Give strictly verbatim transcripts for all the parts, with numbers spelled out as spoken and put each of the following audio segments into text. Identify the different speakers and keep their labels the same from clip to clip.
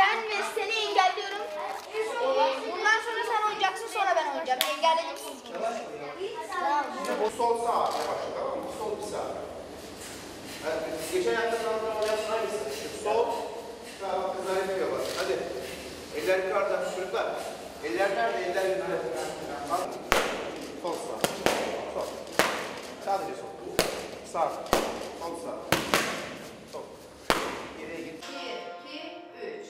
Speaker 1: sen ve seni engelliyorum. Ee, bundan sonra sen oynayacaksın, sonra ben oynayacağım. Engelledim siz ikiniz. Tamam.
Speaker 2: O sol sağ başla, tamam mı? Sol bir sağ. Yani geçen yaptığın antrenman yapsın hangisi? Sol, sağ bak kızlar yapıyor bak. Hadi. Eller yukarıda çocuklar. Eller nerede? Eller yukarıda. Sol sağ. Sol. Sadece sol. Sağ. Sol sağ. Sol. Geriye git.
Speaker 3: bir, iki, üç.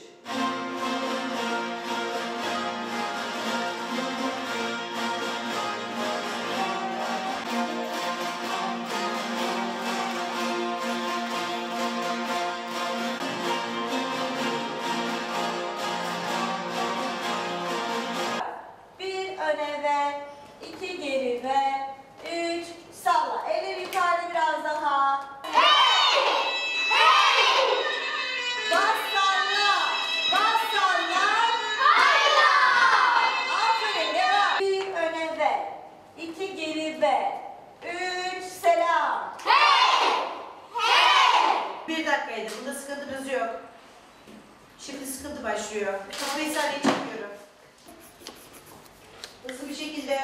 Speaker 3: Bir öne ver, iki geri ver, üç salla. Eller yukarıda biraz daha. Hey! Hey! Bas salla, bas salla. Hayda! Aferin, devam. Bir öne ver, iki geri ver, üç selam. Hey! Hey!
Speaker 4: Bir dakikaydı. Bunda sıkıntımız yok. Şimdi sıkıntı başlıyor. Kafayı sahneye çekiyorum. Hızlı bir şekilde.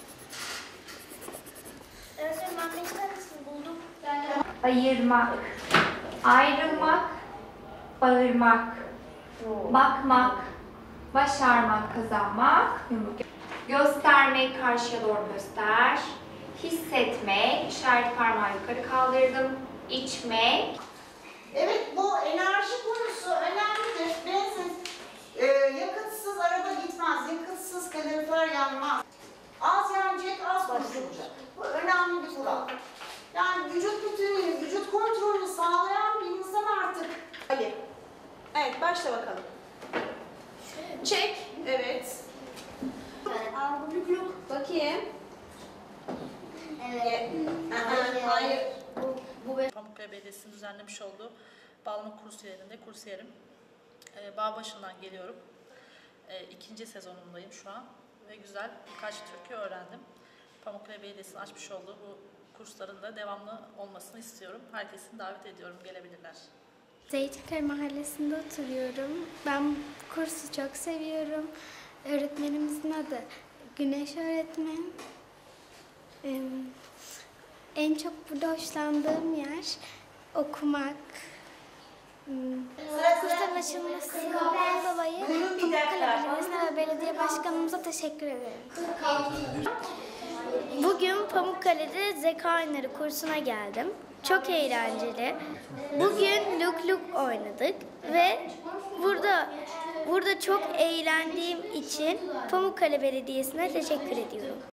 Speaker 1: Evet, ben ne tanesini buldum. Yani...
Speaker 5: Ayırmak, ayrılmak, bağırmak, bakmak, başarmak, kazanmak, yumruk. Göstermek, karşıya doğru göster. Hissetmek, işaret parmağı yukarı kaldırdım. İçmek.
Speaker 4: Evet, bu enerji konusu önemlidir. Bensiz, e, yakıtsız araba gitmez, yakıtsız kalorifer yanmaz. Az yanacak, az konuşulacak. Bu önemli bir kural. Yani vücut bütünlüğünü, vücut kontrolünü sağlayan bir insan artık. Ali. Evet, başla bakalım. Çek. Evet.
Speaker 1: Aa, bu büyüklük.
Speaker 4: Bakayım.
Speaker 1: Evet.
Speaker 4: Aha, hayır.
Speaker 1: Bu, bu benim.
Speaker 6: Pamukkale Belediyesi'nin düzenlemiş olduğu bağlama kursiyerinde kursiyerim. Ee, Bağbaşı'ndan geliyorum. Ee, ikinci sezonundayım şu an ve güzel birkaç türkü öğrendim. Pamukkale Belediyesi'nin açmış olduğu bu kursların da devamlı olmasını istiyorum. Herkesini davet ediyorum, gelebilirler.
Speaker 7: Zeytinköy Mahallesi'nde oturuyorum. Ben kursu çok seviyorum. Öğretmenimizin adı Güneş Öğretmen. Ee, En çok burada hoşlandığım yer okumak. Kursların açılmasından dolayı Pamukkale Belediyesi'ne ve belediye başkanımıza teşekkür ederim. Bugün Pamukkale'de zeka oyunları kursuna geldim. Çok eğlenceli. Bugün luk luk oynadık ve burada burada çok eğlendiğim için Pamukkale Belediyesi'ne teşekkür ediyorum.